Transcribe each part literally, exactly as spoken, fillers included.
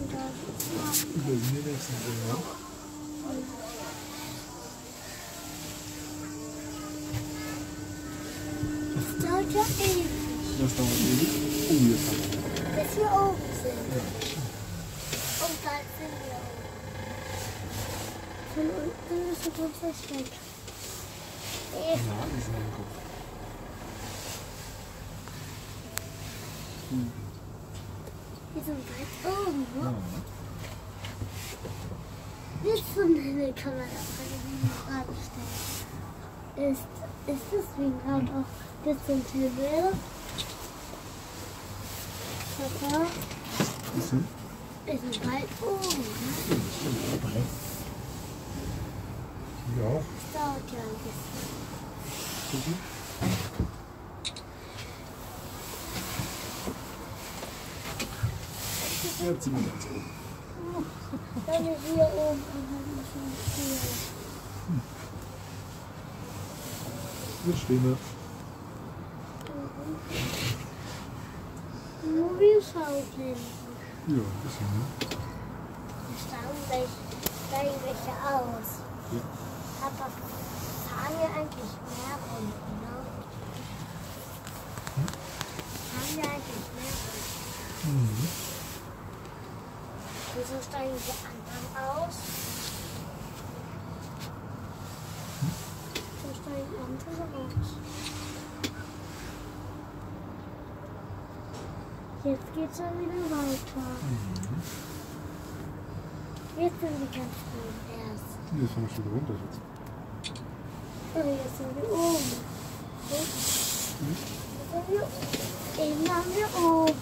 Über den nächsten Jahr. Das dauert ja ewig. Das dauert ewig. Oh, jetzt haben wir. Bis wir oben sind. Ja. Und da sind wir oben. Von unten ist es uns das weg. Ja, die sind am Kopf. Hm. Wir sind weit oben, ne? Ja. Bis zum Himmel kann man auch eine Windrad stellen. Ist, ist das Windrad auch bis zum Himmel? Papa? Bisschen? Wir sind weit oben, ne? Dabei. Ja. Das dauert ja ein bisschen. Gucken. Ja, ziehen wir ganz oben. Wenn wir hier oben und dann schon hier. Jetzt stehen wir. Nur wie Schauplätze. Ja, ein bisschen, ne? Wir steigen welche, steigen welche aus. Ja. Aber fahren wir eigentlich mehr Runden, ne? Hm? Fahren wir eigentlich mehr Runden? Mhm. Wieso steigen die anderen aus? Hm? Wieso steigen andere aus? Jetzt geht's ja wieder weiter. Mhm. Jetzt sind wir ganz oben erst. Jetzt fahren wir schon wieder runter jetzt. Oh, jetzt sind wir oben. So. Hm? Jetzt sind wir oben. Eben waren wir oben.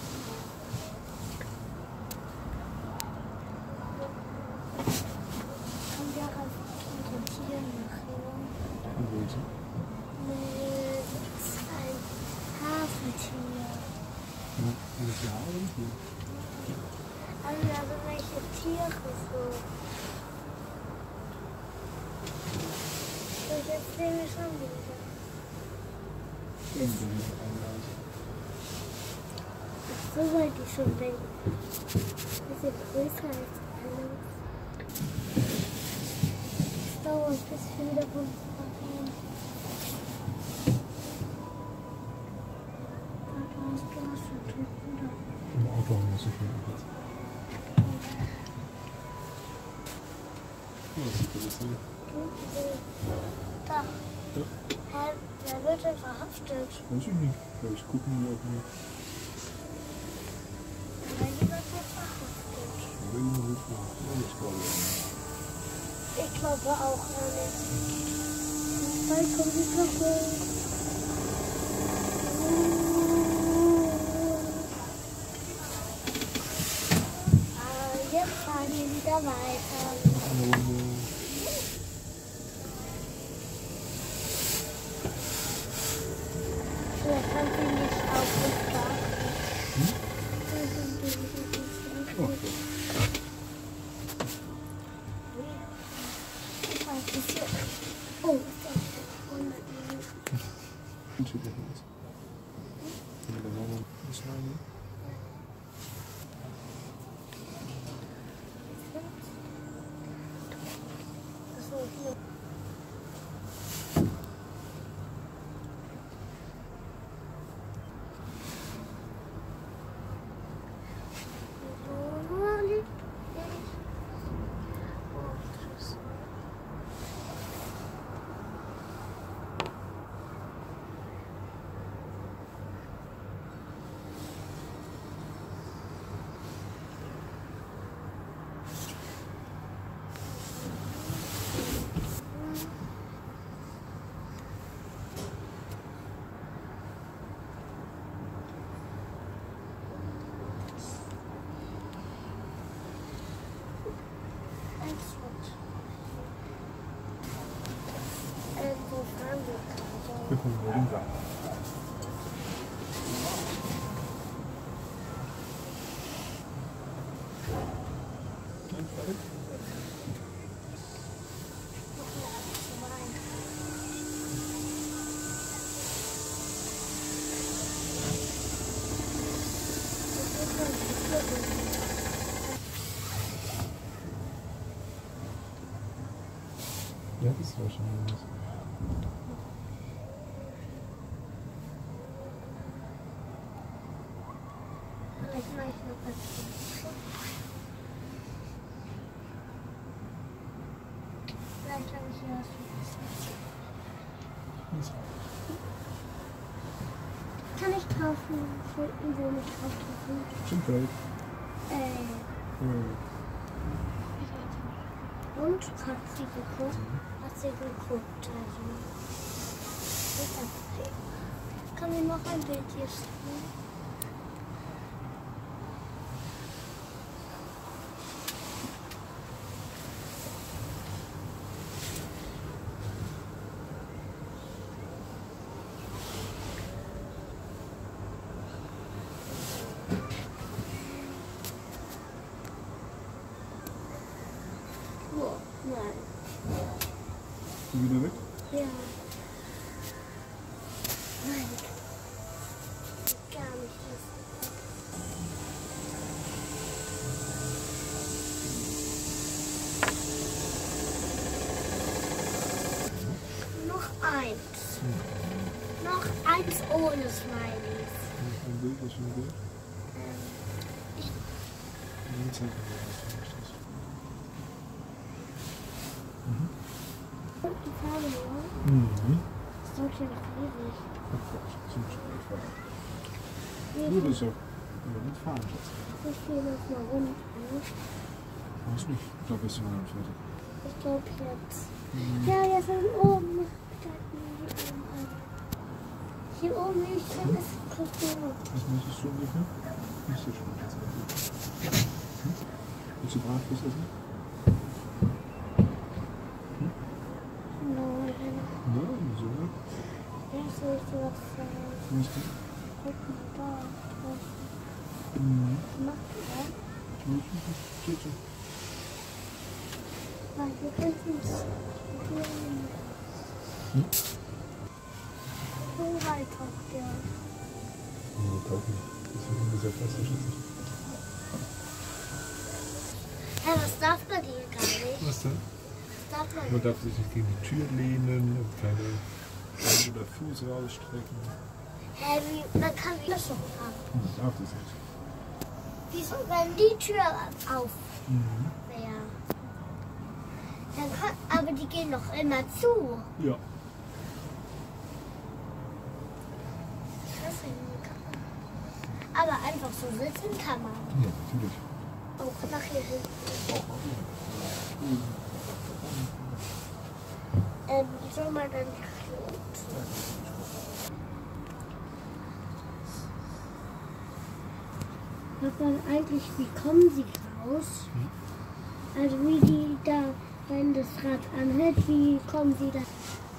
Kommt ja raus mit den Tieren nachher. Und welche? Mit ein Hafentier. Ja, das Jahr oder hier? Also da sind welche Tiere so. Und jetzt sehen wir schon wieder. Und dann ist Einreise. Ach, so wollte ich schon denken. Bisschen größer als alles. Es dauert, bis wir wieder runterfahren. Da hast du was für Typen da. Im Auto haben wir so viel Platz. Ja, das sieht alles hier. Da. Ja. Hä? Wer wird denn verhaftet? Weiß ich nicht. Vielleicht gucken wir, ob wir. Weil die wird jetzt verhaftet. Oder jemand wird verhaftet. Ja, das glaube ich nicht. Ich glaube auch nicht. Bald kommt die Glocke. Ah, jetzt fahren wir wieder weiter. Eine Runde. Vielleicht haben sie nicht auf uns geachtet. Hm? Oh. Oh. Ich weiß nicht. Oh, ist das hundert Minuten? Und steht noch was. Ja, dann machen wir das rein. Achso, hier. Irgendwo fahren wir gerade. Wir kommen runter. Ja, das war schon was. Vielleicht mache ich noch was. Vielleicht habe ich hier was vergessen. Kann ich kaufen, wo ich drauf drücken? Zum Feld. Äh, Mhm. und hat sie geguckt? Hat sie geguckt, also. Ist das okay? Kann ich noch ein Bild hier stellen? Oh, nein. Wieder weg? Ja. Nein. Gar nicht. Noch eins. Hm. Noch eins ohne Smileys. Ein Bild, das schon geht. Ähm, ich Dann zeig mir mal, was du möchtest. Mhm. und die Farbe nur. Mhm. Das dauert ja noch ewig. Ach Gott, zum Beispiel fahren. Wie Nur das auch. Aber nicht fahren, Schatz. Ich gehe noch mal runter. Weiß nicht. Ich glaube, wir sind noch nicht fertig. Ich glaube jetzt. Mhm. Ja, jetzt sind oben. Steigt mir hier oben an. Hier oben ist es Kultur. Was möchtest du ungefähr? Nicht so schön. Jetzt. Hm? Willst du Bratwurst essen? Nein. Nein, so. Jetzt soll ich dir was sagen. Was denn? Guck mal da. Was Mhm. macht ihr da? Geht so. Weil wir könnten es probieren. Hm? So weit taucht der. Nee, taugt nicht. Deswegen gesagt, was ist das? Hä, was darf man hier gar nicht? Was denn? Was darf man Man darf sich nicht gegen die Tür lehnen und keine Hand oder Fuß rausstrecken. Hä, wie, man kann wieder schon haben. Man darf das nicht. Wieso, wenn die Tür auf Mhm. wäre? Dann kann, aber die gehen doch immer zu. Ja. Das kann man. Aber einfach so sitzen kann man. Ja, natürlich. Auch nach hier hinten. Auch mal wieder. Mhm. Ähm, wie soll man dann nicht Hört man eigentlich, wie kommen sie raus? Hm? Also wie die da, wenn das Rad anhält, wie kommen sie da?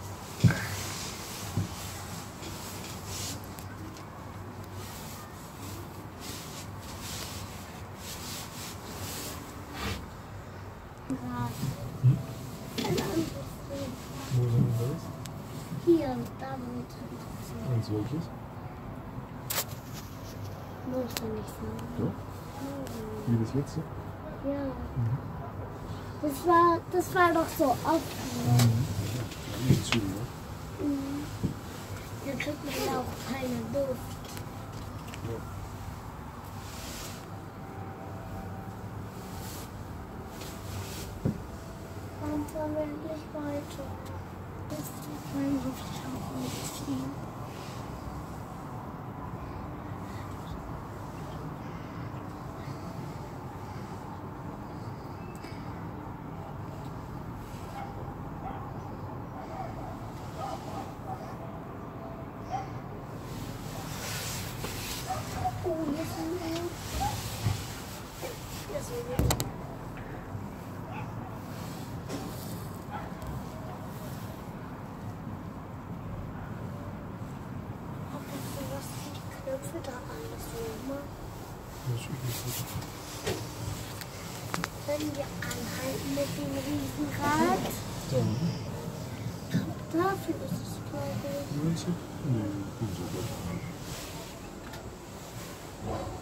Rad. Hm? Ein anderes Bild. Wo sind wir das? Hier, da wird es. Als welches? Muss ich nicht sagen. Ja. Wie das letzte? Ja. Mhm. Das war, das war doch so oft. Mhm. Nicht zu, ne? Mhm. Da kriegt man ja auch keine Luft. Ja. Warum fahren wir nicht weiter? Das ist mein Luftschauer nicht ziehen. Oh, hier sind wir. Hier sind wir. Was sind die Knöpfe da alles so? Das ist üblich gut. Wenn wir anhalten mit dem Riesenrad, Dann. dafür ist es, glaube ich. Meinst du? Nee, gut so gut.